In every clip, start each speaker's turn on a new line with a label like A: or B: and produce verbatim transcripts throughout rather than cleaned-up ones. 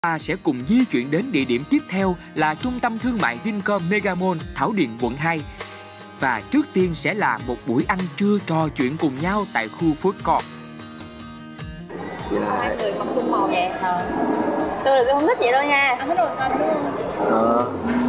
A: Ta sẽ cùng di chuyển đến địa điểm tiếp theo là trung tâm thương mại Vincom Megamall Thảo Điền quận hai. Và trước tiên sẽ là một buổi ăn trưa trò chuyện cùng nhau tại khu food court.
B: Hai người mặc chung màu vậy hả? Tôi là tôi không thích vậy đâu nha. Anh thích màu xanh đúng không?
C: Ờ.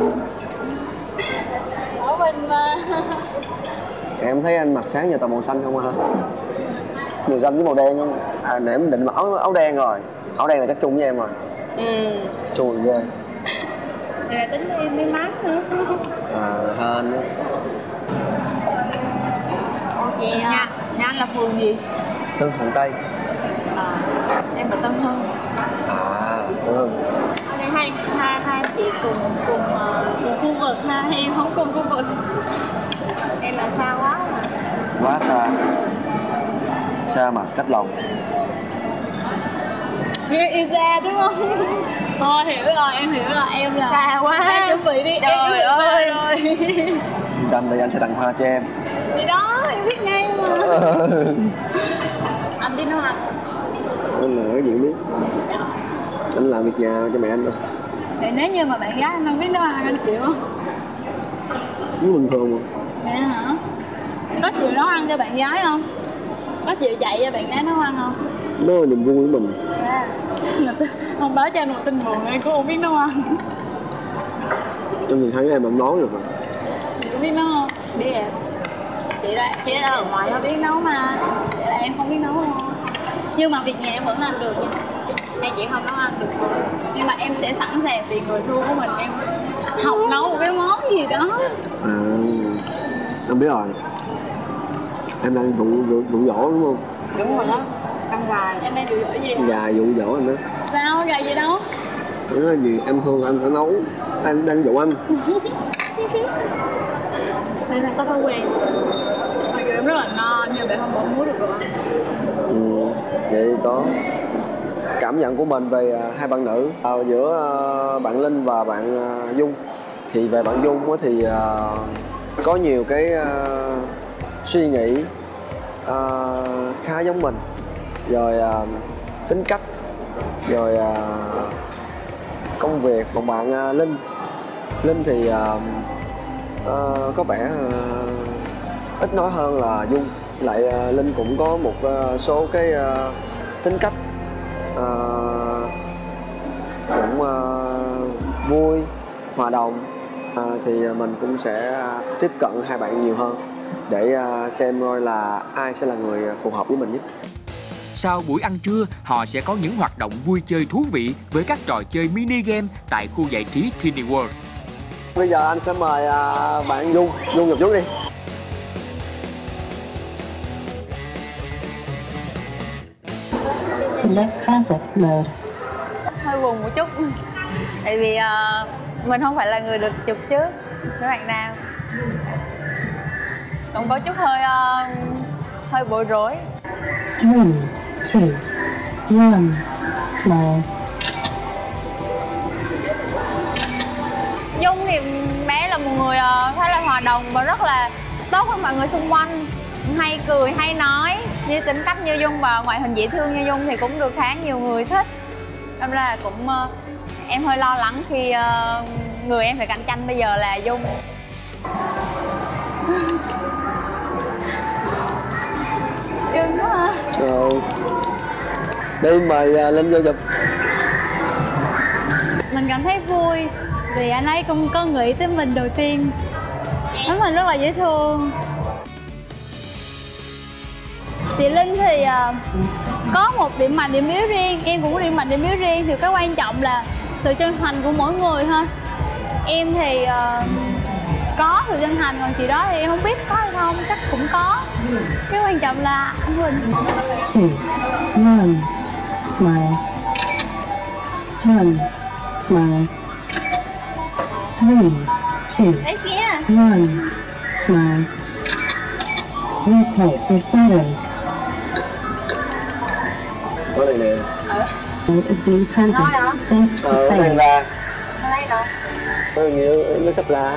B: Ở bên mà.
C: Em thấy anh mặc sáng giờ toàn màu xanh không hả? Màu xanh với màu đen không? À, để em định mặc áo, áo đen rồi. Áo đen là chắc chung với em rồi.
B: Ừ.
C: Xui ghê.
B: Thì là tính em may mắn nữa.
C: À, hên á.
B: Ok. Nhà, nhà anh là phường gì?
C: Tân Thuận Tây.
B: À, em ở Tân Hưng.
C: À, Tân Hưng.
B: Đây hai hai hai chị cùng cùng uh, cùng khu vực ha, em không cùng khu vực. Em là xa quá mà.
C: Quá xa. Xa mà cách lòng.
B: Yêu xa đúng không? Thôi hiểu rồi, em hiểu rồi, em là xa quá. Em chuẩn bị đi. Trời em ơi rồi.
C: Yên tâm thì anh sẽ tặng hoa cho em.
B: Thì đó, em biết ngay mà. Anh biết nấu ăn.
C: Anh là cái gì cũng biết. Anh làm việc nhà cho mẹ anh thôi.
B: Thì nếu như mà bạn gái anh không biết nấu ăn, anh chịu không?
C: Nó bình thường mà.
B: Vậy hả? Có chịu nấu ăn cho bạn gái không? Có chịu dạy cho bạn gái nấu ăn không?
C: Đó là niềm vui của mình.
B: À, hôm đó cho anh một tin buồn, em cũng không biết nấu ăn.
C: Em nhìn thấy em làm nói được rồi.
B: Chị có biết nấu không? Biết em. Chị đó, chị đó ở ngoài nó biết nấu mà. Vậy là em không biết nấu không? Nhưng mà việc nhà em vẫn làm được nha. Em chỉ không nấu ăn được thôi. Nhưng mà em sẽ sẵn sàng vì người thương của mình, em học nấu một cái món gì đó.
C: À, em biết rồi. Em đang dụ dụ, dụ dỗ đúng không?
B: Đúng rồi đó. Ăn gà, em đang dụ dỗ gì hả?
C: Gà dụ dỗ anh đó.
B: Sao? Gà gì đâu?
C: Nói là gì em thương anh phải nấu. Anh đang dụ anh.
B: Nên là có thói quen. Mặc dù em rất là ngon nhưng mà không bỏ muối được rồi.
C: Ừ, vậy có. Cảm nhận của mình về uh, hai bạn nữ uh, giữa uh, bạn Linh và bạn uh, Dung. Thì về bạn Dung thì uh, có nhiều cái uh, suy nghĩ uh, khá giống mình, rồi uh, tính cách, rồi uh, công việc. Còn bạn uh, Linh Linh thì uh, uh, có vẻ uh, ít nói hơn là Dung. Lại uh, Linh cũng có một uh, số cái uh, tính cách uh, cũng uh, vui, hòa đồng. Uh, thì mình cũng sẽ tiếp cận hai bạn nhiều hơn để uh, xem coi là ai sẽ là người phù hợp với mình nhất.
A: Sau buổi ăn trưa, họ sẽ có những hoạt động vui chơi thú vị với các trò chơi mini game tại khu giải trí Tiny World.
C: Bây giờ anh sẽ mời uh, bạn Dung, Dung nhập trước đi.
D: Select Classic Mode.
B: Hơi buồn một chút. Tại vì uh, mình không phải là người được chụp trước với bạn nam. Cũng có chút hơi uh, hơi bối rối.
D: Three, two, one, smile.
B: Dung thì bé là một người uh, khá là hòa đồng và rất là tốt với mọi người xung quanh. Hay cười, hay nói. Như tính cách như Dung và ngoại hình dễ thương như Dung thì cũng được khá nhiều người thích. Nên là cũng uh, em hơi lo lắng khi uh, người em phải cạnh tranh bây giờ là Dung. Cưng quá hả?
C: Ờ. Đi mời uh, Linh vô chụp.
B: Mình cảm thấy vui vì anh ấy cũng có nghĩ tới mình đầu tiên. Thấy mình rất là dễ thương. Chị Linh thì uh, có một điểm mạnh điểm yếu riêng, em cũng có điểm mạnh điểm yếu riêng. Thì cái quan trọng là sự chân thành của mỗi người thôi. Em thì uh, có sự chân thành, còn chị đó thì em không biết có hay không, chắc cũng có. Cái quan trọng là anh Huỳnh.
D: Two, one, smile. One, smile. Three, two,
B: Đấy kia.
D: one, smile. Rotate the photos.
C: Có đây nè.
D: It is being planted.
B: Nói hả?
D: Thanks
C: Ờ,
D: for
C: nó đang
D: playing.
C: ra.
B: Nó lấy đâu?
C: Có nhiều nó sắp ra.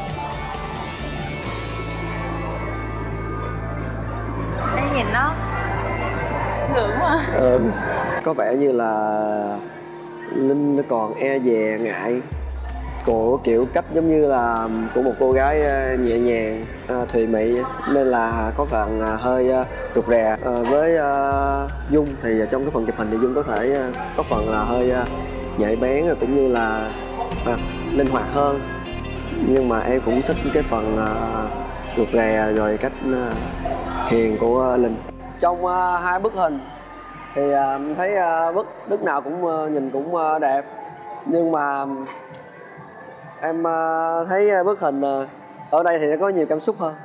B: Em nhìn nó ngưỡng quá.
C: Ờ, có vẻ như là Linh nó còn e dè ngại. Cô kiểu cách giống như là của một cô gái nhẹ nhàng, thùy mị, nên là có phần hơi rụt rè. Với Dung thì trong cái phần chụp hình thì Dung có thể có phần là hơi nhạy bén cũng như là à, linh hoạt hơn. Nhưng mà em cũng thích cái phần rụt rè rồi cách hiền của Linh. Trong hai bức hình thì thấy bức bức nào cũng nhìn cũng đẹp, nhưng mà em thấy bức hình ở đây thì nó có nhiều cảm xúc hơn.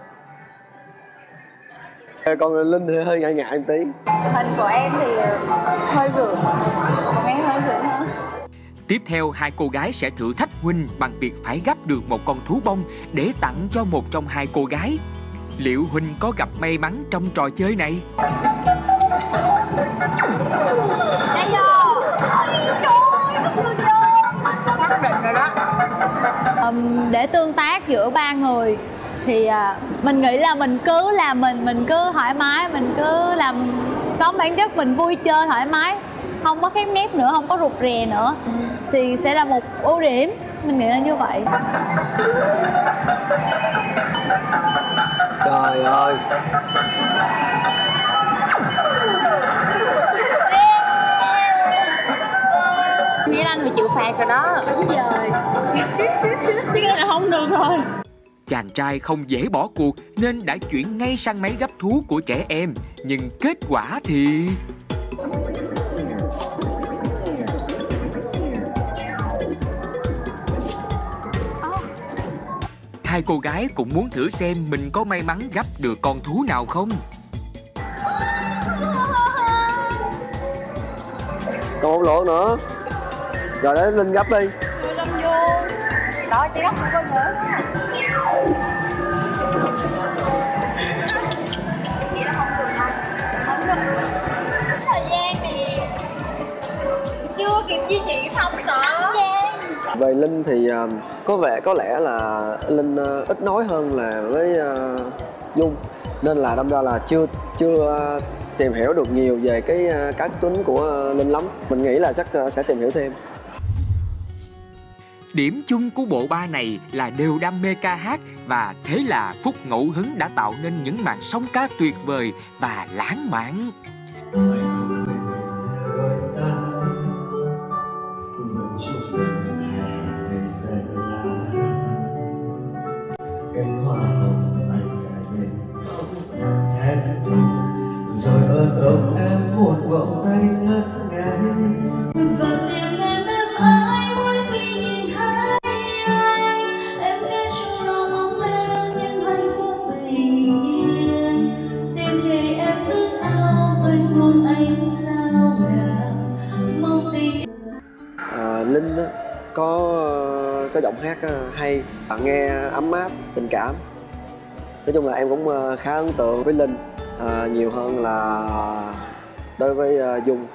C: Còn Linh thì hơi ngại ngại một tí.
B: Hình của em thì hơi gượng, còn em hơi gượng hơn.
A: Tiếp theo, hai cô gái sẽ thử thách Huynh bằng việc phải gắp được một con thú bông để tặng cho một trong hai cô gái. Liệu Huynh có gặp may mắn trong trò chơi này?
B: Đây vô! Xác định rồi đó. Um, để tương tác giữa ba người thì uh, mình nghĩ là mình cứ làm mình, mình cứ thoải mái, mình cứ làm sống bản chất mình, vui chơi thoải mái, không có khép nép nữa, không có rụt rè nữa thì sẽ là một ưu điểm. Mình nghĩ là như vậy.
C: Trời ơi,
B: Nghĩa là người chịu phạt rồi đó. Trời, chứ cái là không được rồi.
A: Chàng trai không dễ bỏ cuộc nên đã chuyển ngay sang máy gấp thú của trẻ em. Nhưng kết quả thì... Hai cô gái cũng muốn thử xem mình có may mắn gấp được con thú nào không.
C: còn một lỗ nữa. Rồi để Linh gấp đi.
B: Linh vô. Đó, chị gấp một con nữa. Thời gian thì chưa kịp di chuyển xong nữa.
C: Về Linh thì uh, có vẻ có lẽ là Linh uh, ít nói hơn là với uh, Dung, nên là đâm ra là chưa chưa uh, tìm hiểu được nhiều về cái uh, cá tính của uh, Linh lắm. Mình nghĩ là chắc uh, sẽ tìm hiểu thêm.
A: Điểm chung của bộ ba này là đều đam mê ca hát, và thế là phút ngẫu hứng đã tạo nên những màn sóng cá tuyệt vời và lãng mạn.
E: Cánh hoa hồng anh đã nhìn em rồi ôm ôm em một vòng tay ngất ngây
F: và tìm em em ơi mỗi khi nhìn thấy anh em nghe trong lòng ấm lên những hạnh phúc bình yên. Đêm ngày em ước ao quanh buông anh sao nào mong tình.
C: À, Linh á, có có giọng hát hay, nghe ấm áp, tình cảm. Nói chung là em cũng khá ấn tượng với Linh, à, nhiều hơn là đối với uh, Dung.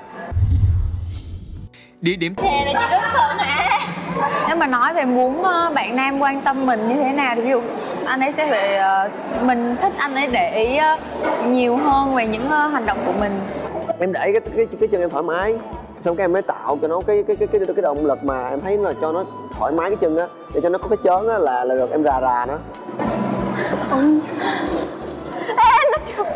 A: Địa điểm
B: Hè này chị rất sợ hả? Nếu mà nói về muốn bạn nam quan tâm mình như thế nào thì ví dụ anh ấy sẽ phải mình thích anh ấy để ý nhiều hơn về những hành động của mình.
C: Em để cái cái cái chân em thoải mái, xong cái em mới tạo cho nó cái cái cái cái cái động lực mà em thấy là cho nó thoải mái cái chân á, để cho nó có cái chớn á là là được em rà rà nó.
B: Ừ. Ê, nó chụp.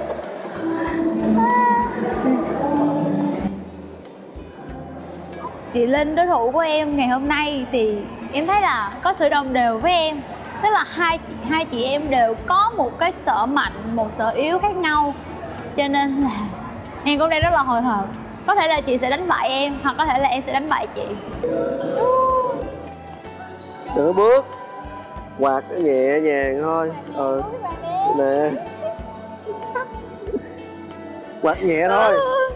B: Chị Linh, đối thủ của em ngày hôm nay thì em thấy là có sự đồng đều với em, tức là hai hai chị em đều có một cái sở mạnh, một sở yếu khác nhau, cho nên là em cũng đang rất là hồi hộp. Có thể là chị sẽ đánh bại em, hoặc có thể là em sẽ đánh bại chị.
C: Đừng có bước, quạt nhẹ nhàng thôi. Ừ. Nè, quạt nhẹ thôi.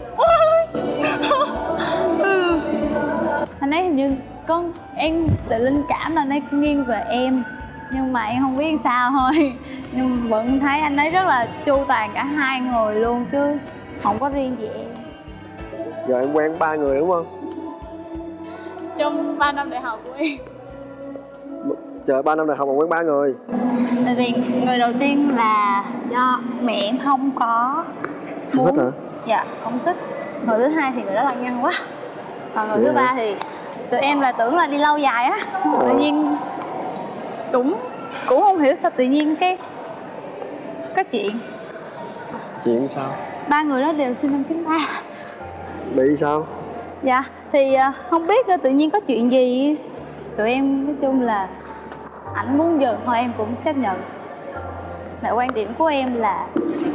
B: Anh ấy hình như con em tự linh cảm là anh ấy nghiêng về em, nhưng mà em không biết sao thôi. Nhưng vẫn thấy anh ấy rất là chu toàn cả hai người luôn, chứ không có riêng gì em.
C: Giờ em quen ba người đúng không?
B: Trong ba năm đại học của em.
C: Trời, ba năm đại học mà quen ba người.
B: Tại vì người đầu tiên là do mẹ em không có
C: Không
B: muốn.
C: thích hả?
B: Dạ, không thích. Người thứ hai thì người đó là nhăn quá. Còn người
C: Vậy
B: thứ
C: hả?
B: ba thì tụi em là tưởng là đi lâu dài á, tự nhiên cũng cũng không hiểu sao tự nhiên cái có chuyện.
C: Chuyện sao?
B: Ba người đó đều sinh năm chín ba.
C: Bị sao?
B: Dạ thì không biết nữa, tự nhiên có chuyện gì tụi em nói chung là ảnh muốn dừng thôi em cũng chấp nhận. Tại quan điểm của em là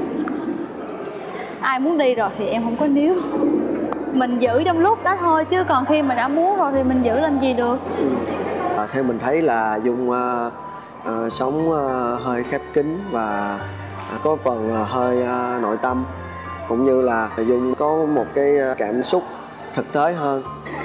B: ai muốn đi rồi thì em không có níu, mình giữ trong lúc đó thôi, chứ còn khi mà đã muốn rồi thì mình giữ làm gì được.
C: À, theo mình thấy là Dung uh, uh, sống uh, hơi khép kín và uh, có phần uh, hơi uh, nội tâm, cũng như là Dung có một cái cảm xúc thực tế hơn.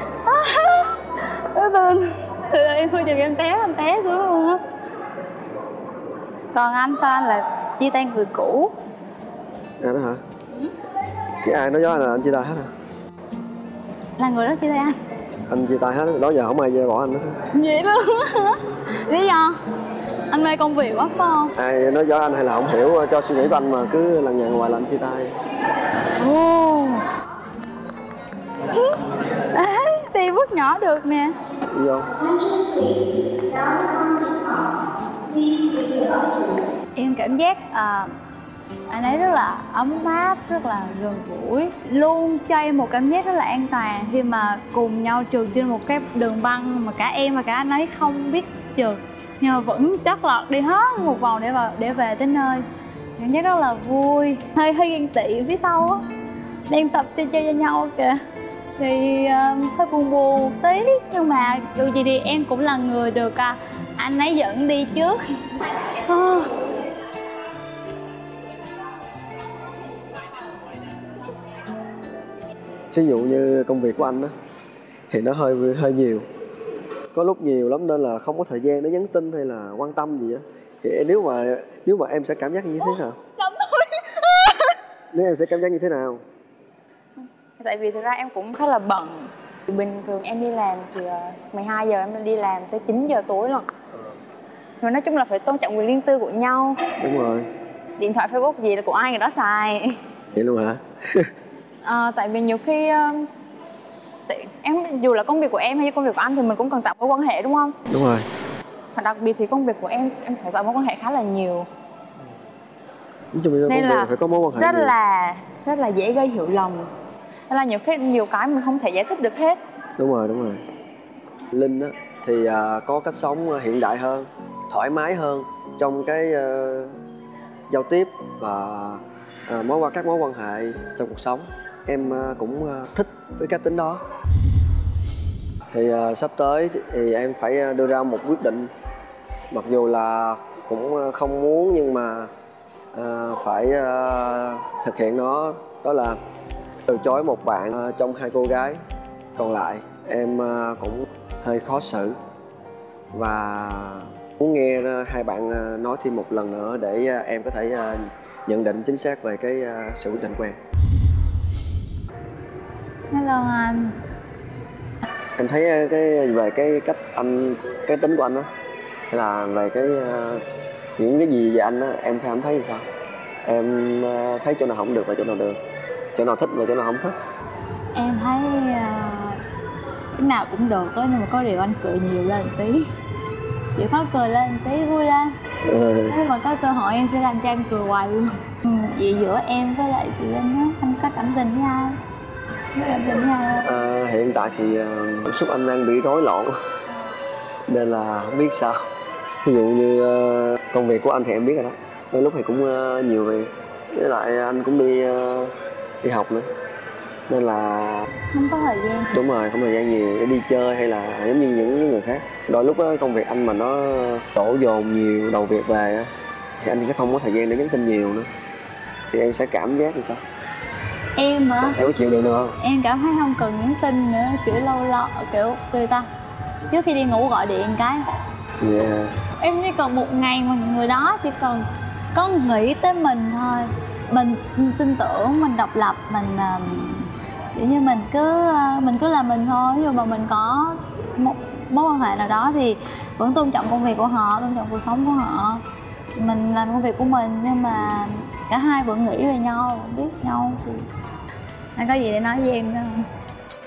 B: Ôi Bình, từ em khui chừng em té, em té xuống luôn á. Còn anh sao anh là chia tay người cũ?
C: À đó hả? Chứ ai nói gió là anh chia tay hết à?
B: Là người đó chia tay anh?
C: Anh chia tay hết, đó giờ không ai bỏ anh nữa.
B: Vậy luôn hả? Lý do? Anh mê công việc quá phải không?
C: Ai nói gió anh hay là không hiểu cho suy nghĩ của anh mà cứ lằng nhằng hoài là anh chia tay.
B: Ồ. Ê, đi bước nhỏ được nè.
C: Đi vô.
B: Em cảm giác uh, anh ấy rất là ấm áp, rất là gần gũi, luôn cho em một cảm giác rất là an toàn khi mà cùng nhau trượt trên một cái đường băng mà cả em và cả anh ấy không biết trượt, nhưng mà vẫn chót lọt đi hết một vòng để vào để về tới nơi. Cảm giác rất là vui, hơi hơi ghen tị phía sau á, đang tập chơi chơi cho nhau kìa thì uh, hơi buồn buồn tí, nhưng mà dù gì thì em cũng là người được uh, anh ấy dẫn đi trước.
C: Ví dụ như công việc của anh đó thì nó hơi hơi nhiều, có lúc nhiều lắm nên là không có thời gian để nhắn tin hay là quan tâm gì á. Thì nếu mà nếu mà em sẽ cảm giác như thế nào? Nếu em sẽ cảm giác như thế nào?
G: Tại vì thực ra em cũng khá là bận. Bình thường em đi làm thì mười hai giờ em đi làm tới chín giờ tối lận. Mà nói chung là phải tôn trọng quyền riêng tư của nhau.
C: Đúng rồi.
G: Điện thoại Facebook gì là của ai người đó xài.
C: Vậy luôn hả?
G: À, tại vì nhiều khi em dù là công việc của em hay công việc của anh thì mình cũng cần tạo mối quan hệ đúng không?
C: Đúng rồi.
G: Và đặc biệt thì công việc của em em phải tạo mối quan hệ khá là nhiều.
C: Nói chung
G: nên là
C: phải có mối quan hệ
G: rất
C: nhiều.
G: là rất là dễ gây hiểu lầm. Nên là nhiều khi nhiều cái mình không thể giải thích được hết.
C: Đúng rồi, đúng rồi. Linh á thì à, có cách sống hiện đại hơn, thoải mái hơn trong cái uh, giao tiếp và uh, mối quan các mối quan hệ trong cuộc sống. Em uh, cũng uh, thích với cá tính đó. Thì uh, sắp tới thì em phải đưa ra một quyết định, mặc dù là cũng không muốn nhưng mà uh, phải uh, thực hiện nó, đó là từ chối một bạn uh, trong hai cô gái còn lại. Em uh, cũng hơi khó xử và muốn nghe uh, hai bạn uh, nói thêm một lần nữa để uh, em có thể uh, nhận định chính xác về cái uh, sự quyết định của em.
B: Hello anh.
C: Em thấy cái về cái cách anh, cái tính của anh đó, hay là về cái uh, những cái gì về anh đó, em cảm thấy như sao? Em uh, thấy chỗ nào không được và chỗ nào được, chỗ nào thích và chỗ nào không thích?
B: Em thấy uh, cái nào cũng được đó, nhưng mà có điều anh cười nhiều lên một tí, chịu khó cười lên một tí, vui lên. Ừ. Nếu mà có cơ hội em sẽ làm cho anh cười hoài luôn. Ừ, vậy giữa em với lại chị Linh á, anh có cảm tình với ai? Có cảm tình với ai không?
C: À, hiện tại thì uh, cảm xúc anh đang bị rối loạn nên là không biết sao. Ví dụ như uh, công việc của anh thì em biết rồi đó, đôi lúc thì cũng uh, nhiều việc, với lại anh cũng đi uh, đi học nữa nên là
B: không có thời gian.
C: Đúng rồi, không thời gian nhiều để đi chơi hay là giống như những người khác. Đôi lúc đó, công việc anh mà nó đổ dồn nhiều đầu việc về á, thì anh sẽ không có thời gian để nhắn tin nhiều nữa. Thì em sẽ cảm giác như sao?
B: Em hả?
C: Em có chịu được nữa không?
B: Em cảm thấy không cần nhắn tin nữa, kiểu lâu lâu kiểu người ta trước khi đi ngủ gọi điện cái.
C: Yeah.
B: Em chỉ cần một ngày mà người đó chỉ cần có nghĩ tới mình thôi, mình tin tưởng, mình độc lập, mình kiểu như mình cứ mình cứ làm mình thôi. Ví dụ mà mình có một mối quan hệ nào đó thì vẫn tôn trọng công việc của họ, tôn trọng cuộc sống của họ, mình làm công việc của mình, nhưng mà cả hai vẫn nghĩ về nhau, vẫn biết nhau thì anh có gì để nói với em nữa không?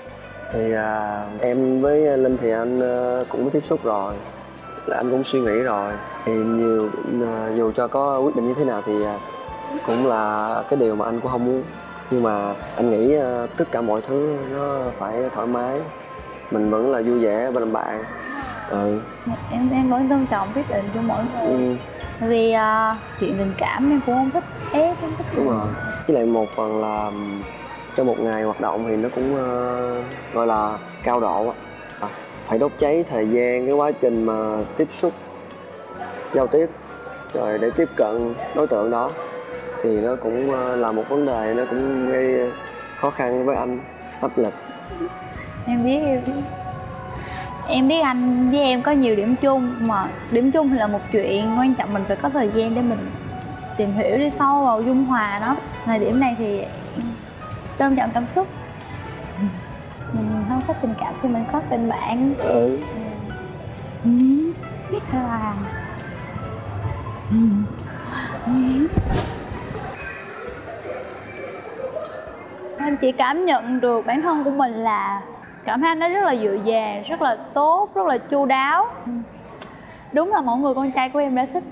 C: Thì à, em với Linh thì anh à, cũng tiếp xúc rồi, là anh cũng suy nghĩ rồi. Thì nhiều à, dù cho có quyết định như thế nào thì à, cũng là cái điều mà anh cũng không muốn. Nhưng mà anh nghĩ à, tất cả mọi thứ nó phải thoải mái, mình vẫn là vui vẻ bên bạn. Ừ.
B: Em em vẫn tôn trọng quyết định của mỗi người. Ừ. Vì uh, chuyện tình cảm em cũng không thích ép, không thích.
C: Đúng rồi. Với lại một phần là trong một ngày hoạt động thì nó cũng uh, gọi là cao độ. À, phải đốt cháy thời gian cái quá trình mà tiếp xúc, giao tiếp rồi để tiếp cận đối tượng đó thì nó cũng uh, là một vấn đề, nó cũng gây khó khăn với anh, áp lực.
B: Em biết, em biết. Em biết anh với em có nhiều điểm chung, mà điểm chung thì là một chuyện, quan trọng mình phải có thời gian để mình tìm hiểu đi sâu vào dung hòa nó. Thời điểm này thì tôn trọng cảm xúc, mình không có tình cảm thì mình có tình bạn.
C: Ừ.
B: Ừ. Biết là ừ. Ừ. Anh chỉ cảm nhận được bản thân của mình là cảm thấy anh ấy rất là dịu dàng, rất là tốt, rất là chu đáo. Đúng là mẫu người con trai của em đã thích.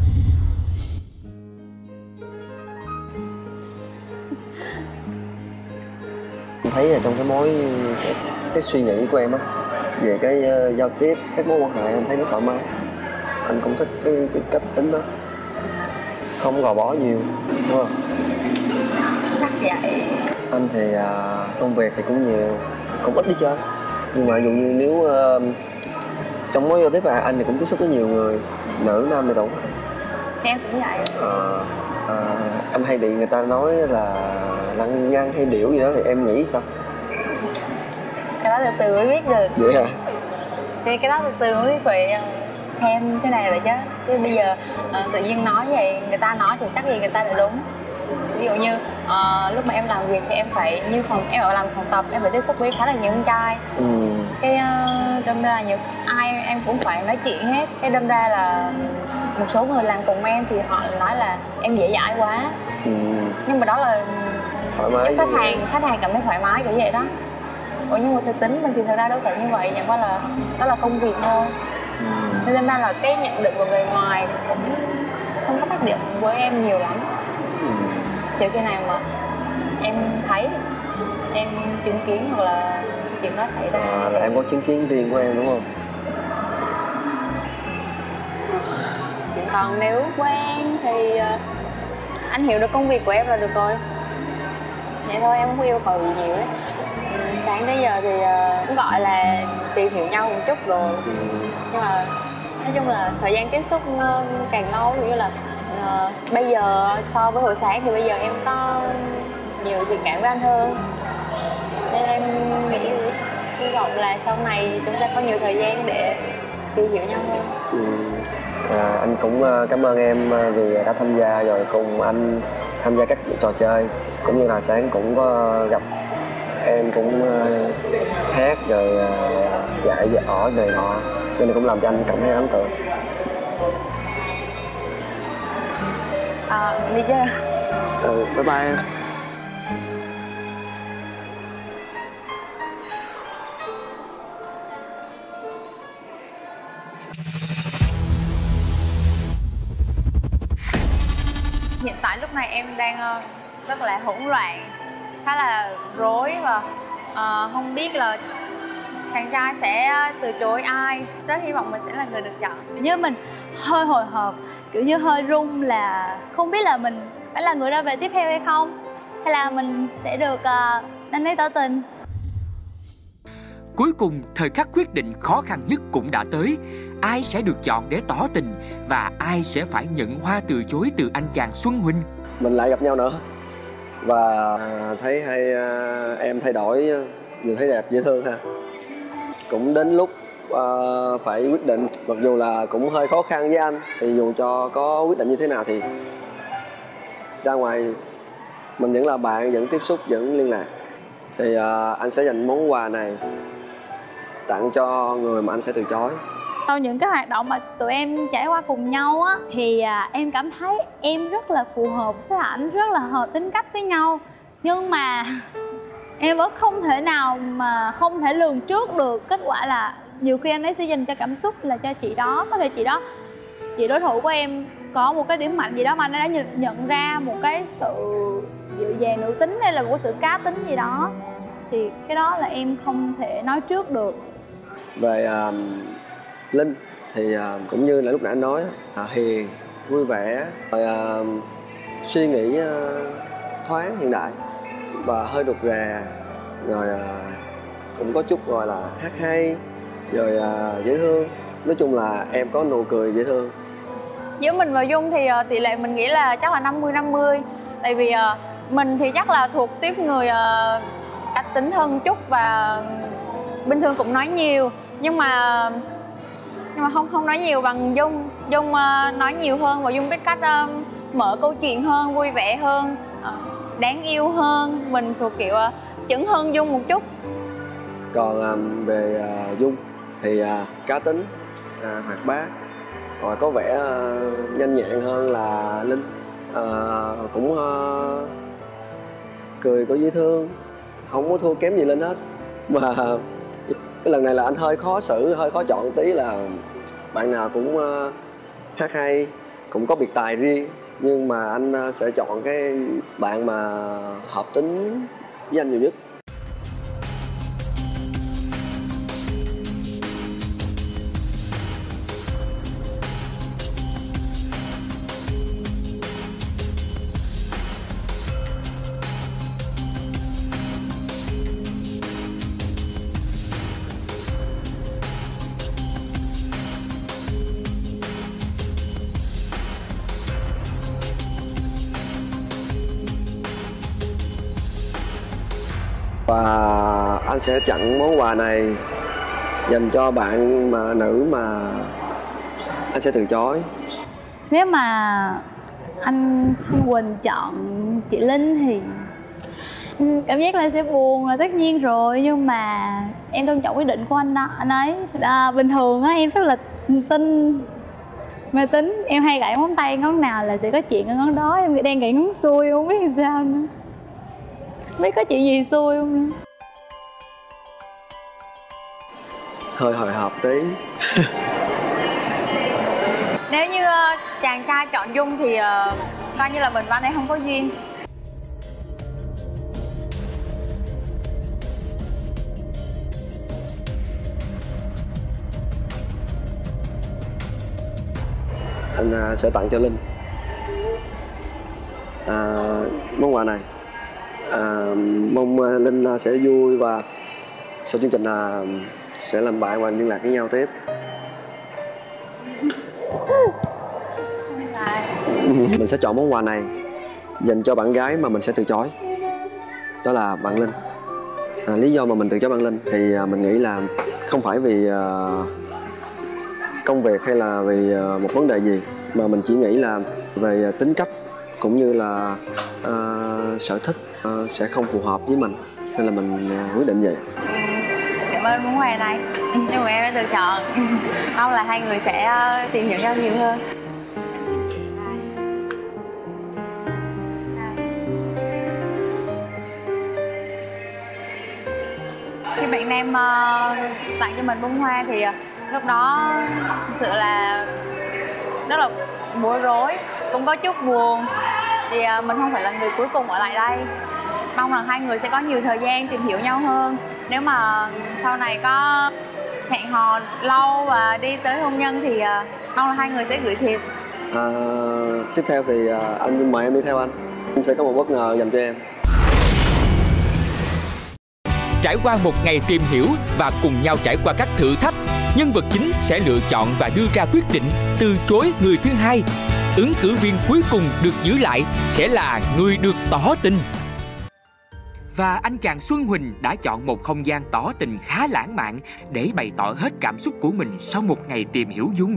C: Em thấy là trong cái mối cái, cái suy nghĩ của em á về cái uh, giao tiếp, các mối quan hệ, anh thấy nó thoải mái. Anh cũng thích cái, cái cách tính đó, không gò bó nhiều, đúng không?
G: Chắc vậy.
C: Anh thì uh, công việc thì cũng nhiều, cũng ít đi chơi. Nhưng mà dụ như nếu uh, trong mối giao tiếp là anh thì cũng tiếp xúc với nhiều người, nữ nam thì đủ.
G: Em cũng vậy.
C: À, à, anh hay bị người ta nói là lăng nhăng hay điểu gì đó thì em nghĩ sao?
G: Cái đó từ từ mới biết được.
C: Vậy hả?
G: Thì cái đó từ từ mới biết vậy, xem thế này rồi chứ. Chứ bây giờ uh, tự nhiên nói vậy, người ta nói thì chắc gì người ta là đúng. Ví dụ như uh, lúc mà em làm việc thì em phải, như phòng em ở làm phòng tập, em phải tiếp xúc với khá là nhiều con trai. Ừ. Cái uh, đâm ra nhiều ai em cũng phải nói chuyện hết. Cái đâm ra là một số người làm cùng em thì họ nói là em dễ dãi quá. Ừ. Nhưng mà đó là
C: thoải mái
G: khách hàng khách hàng cảm thấy thoải mái kiểu vậy đó. Ủa nhưng mà thực tính mình thì thật ra đâu phải như vậy, chẳng qua là đó là công việc thôi. Ừ. Nên đâm ra là cái nhận định của người ngoài cũng không có tác điểm với em nhiều lắm. Ừ. Kiểu khi nào mà em thấy, em chứng kiến hoặc là chuyện đó xảy ra.
C: À, là em có chứng kiến riêng của em đúng không?
G: Còn nếu quen thì anh hiểu được công việc của em là được rồi. Vậy thôi, em không có yêu cầu gì nhiều đấy. Sáng tới giờ thì cũng gọi là tìm hiểu nhau một chút rồi. Ừ. Nhưng mà nói chung là thời gian tiếp xúc càng lâu, như là uh, bây giờ so với hồi sáng thì bây giờ em có nhiều thiện cảm với anh hơn. Nên em nghĩ hy vọng là sau này chúng ta có nhiều thời gian để tìm hiểu nhau hơn. Ừ.
C: À, anh cũng cảm ơn em vì đã tham gia rồi cùng anh tham gia các trò chơi, cũng như là sáng cũng có gặp em, cũng hát rồi dạy ở này nọ, nên cũng làm cho anh cảm thấy ấn tượng.
G: À, đi chơi.
C: Ừ, bye bye em.
G: Hiện tại lúc này em đang rất là hỗn loạn, khá là rối và uh, không biết là chàng trai sẽ từ chối ai. Rất hy vọng mình sẽ là người được chọn.
B: Như mình hơi hồi hộp, kiểu như hơi run là không biết là mình phải là người ra về tiếp theo hay không, hay là mình sẽ được uh, anh ấy tỏ tình.
A: Cuối cùng, thời khắc quyết định khó khăn nhất cũng đã tới. Ai sẽ được chọn để tỏ tình và ai sẽ phải nhận hoa từ chối từ anh chàng Xuân Huynh.
C: Mình lại gặp nhau nữa và thấy hai em thay đổi, nhìn thấy đẹp dễ thương ha. Cũng đến lúc uh, phải quyết định, mặc dù là cũng hơi khó khăn với anh. Thì dù cho có quyết định như thế nào thì ra ngoài mình vẫn là bạn, vẫn tiếp xúc, vẫn liên lạc. Thì uh, anh sẽ dành món quà này tặng cho người mà anh sẽ từ chối.
B: Sau những cái hoạt động mà tụi em trải qua cùng nhau á, thì à, em cảm thấy em rất là phù hợp với ảnh, rất là hợp tính cách với nhau. Nhưng mà em vẫn không thể nào mà không thể lường trước được kết quả là nhiều khi anh ấy sẽ dành cho cảm xúc là cho chị đó. Có thể chị đó, chị đối thủ của em có một cái điểm mạnh gì đó mà anh ấy đã nhận, nhận ra một cái sự dịu dàng nữ tính hay là một sự cá tính gì đó, thì cái đó là em không thể nói trước được.
C: Về uh, Linh thì uh, cũng như là lúc nãy anh nói, uh, hiền, vui vẻ, rồi uh, suy nghĩ uh, thoáng, hiện đại và hơi rụt rè, rồi uh, cũng có chút gọi là hát hay, rồi uh, dễ thương. Nói chung là em có nụ cười dễ thương.
G: Giữa mình và Dung thì uh, tỷ lệ mình nghĩ là chắc là năm mươi năm mươi. Tại vì uh, mình thì chắc là thuộc tiếp người uh, cá tính hơn chút và bình thường cũng nói nhiều, nhưng mà nhưng mà không không nói nhiều bằng Dung. Dung uh, nói nhiều hơn và Dung biết cách uh, mở câu chuyện hơn, vui vẻ hơn, uh, đáng yêu hơn. Mình thuộc kiểu uh, chững hơn Dung một chút.
C: Còn uh, về uh, Dung thì uh, cá tính, uh, hoạt bát, rồi có vẻ uh, nhanh nhẹn hơn là Linh. Uh, cũng uh, cười có dễ thương, không có thua kém gì Linh hết. Mà cái lần này là anh hơi khó xử, hơi khó chọn tí, là bạn nào cũng uh, hát hay, cũng có biệt tài riêng, nhưng mà anh uh, sẽ chọn cái bạn mà hợp tính với anh nhiều nhất. Và anh sẽ chặn món quà này dành cho bạn mà nữ mà anh sẽ từ chối.
B: Nếu mà anh Quỳnh chọn chị Linh thì cảm giác là sẽ buồn là tất nhiên rồi, nhưng mà em tôn trọng quyết định của anh đó, anh ấy. À, bình thường á em rất là tin mê tín, em hay gãy ngón tay ngón nào là sẽ có chuyện ở ngón đó. Em đang gãy ngón xuôi không biết làm sao nữa, không biết có chuyện gì xui không nữa.
C: Hơi hồi hộp tí.
G: Nếu như uh, chàng trai chọn Dung thì uh, coi như là mình và anh ấy không có duyên.
C: Anh uh, sẽ tặng cho Linh à, món quà này. À, mong uh, Linh uh, sẽ vui và sau chương trình là uh, sẽ làm bạn và liên lạc với nhau tiếp. Mình sẽ chọn món quà này dành cho bạn gái mà mình sẽ từ chối, đó là bạn Linh. À, lý do mà mình từ chối bạn Linh thì uh, mình nghĩ là không phải vì uh, công việc hay là vì uh, một vấn đề gì, mà mình chỉ nghĩ là về uh, tính cách cũng như là uh, sở thích uh, sẽ không phù hợp với mình, nên là mình uh, quyết định vậy.
G: Cảm ơn món quà này, nhưng mà em đã lựa chọn. Mong là hai người sẽ tìm hiểu nhau nhiều hơn. Khi bạn nam uh, tặng cho mình bông hoa thì uh, lúc đó thực sự là rất là bối rối, cũng có chút buồn vì uh, mình không phải là người cuối cùng ở lại đây. Mong rằng hai người sẽ có nhiều thời gian tìm hiểu nhau hơn. Nếu mà sau này có hẹn hò lâu và đi tới hôn nhân thì uh, mong là hai người sẽ gửi thiệp.
C: À, tiếp theo thì uh, anh mời em đi theo anh. Anh sẽ có một bất ngờ dành cho em.
A: Trải qua một ngày tìm hiểu và cùng nhau trải qua các thử thách, nhân vật chính sẽ lựa chọn và đưa ra quyết định từ chối người thứ hai. Ứng cử viên cuối cùng được giữ lại sẽ là người được tỏ tình. Và anh chàng Xuân Huỳnh đã chọn một không gian tỏ tình khá lãng mạn để bày tỏ hết cảm xúc của mình sau một ngày tìm hiểu Dung.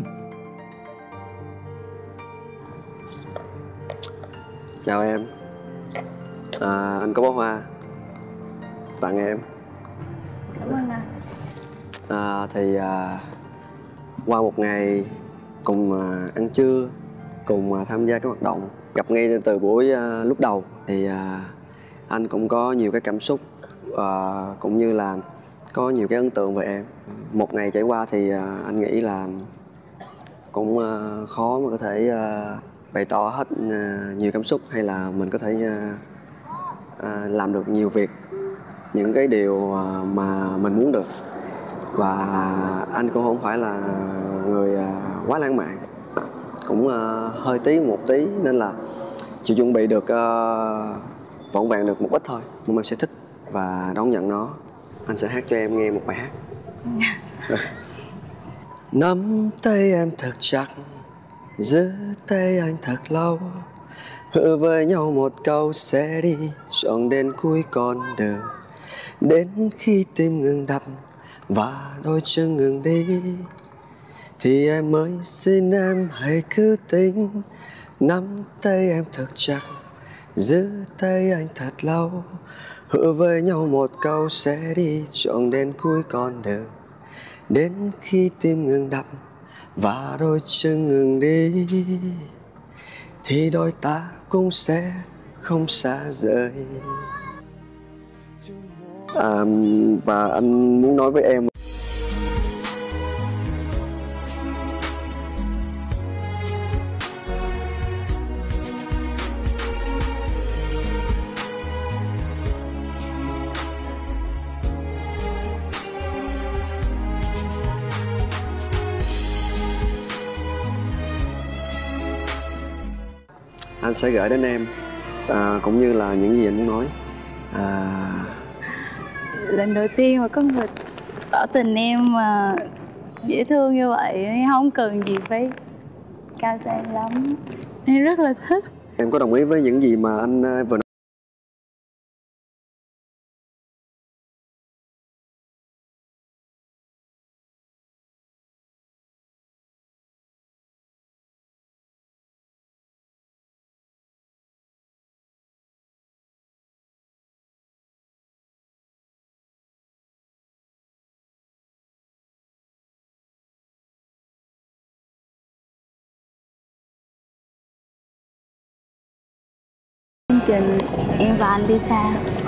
C: Chào em. À, anh có bó hoa tặng em.
B: Cảm ơn anh.
C: À, thì à, qua một ngày cùng à, ăn trưa, cùng à, tham gia các hoạt động, gặp ngay từ buổi à, lúc đầu thì à, anh cũng có nhiều cái cảm xúc và cũng như là có nhiều cái ấn tượng về em. Một ngày trải qua thì anh nghĩ là cũng khó mà có thể bày tỏ hết nhiều cảm xúc, hay là mình có thể làm được nhiều việc, những cái điều mà mình muốn được. Và anh cũng không phải là người quá lãng mạn, cũng hơi tí một tí, nên là chỉ chuẩn bị được vỏn vẹn được một ít thôi, nhưng mà em sẽ thích và đón nhận nó. Anh sẽ hát cho em nghe một bài hát. Nắm tay em thật chặt, giữ tay anh thật lâu, hứa với nhau một câu sẽ đi trọn đến cuối con đường. Đến khi tim ngừng đập và đôi chân ngừng đi, thì em mới xin em hãy cứ tính. Nắm tay em thật chặt, giữ tay anh thật lâu, hứa với nhau một câu sẽ đi trọn đến cuối con đường. Đến khi tim ngừng đập và đôi chân ngừng đi, thì đôi ta cũng sẽ không xa rời. À, và anh muốn nói với em, anh sẽ gửi đến em à, cũng như là những gì anh muốn nói. à...
B: Lần đầu tiên mà có người tỏ tình em mà dễ thương như vậy, không cần gì phải cao sang lắm, em rất là thích.
C: Em có đồng ý với những gì mà anh vừa nói?
B: Chương trình em và anh đi xa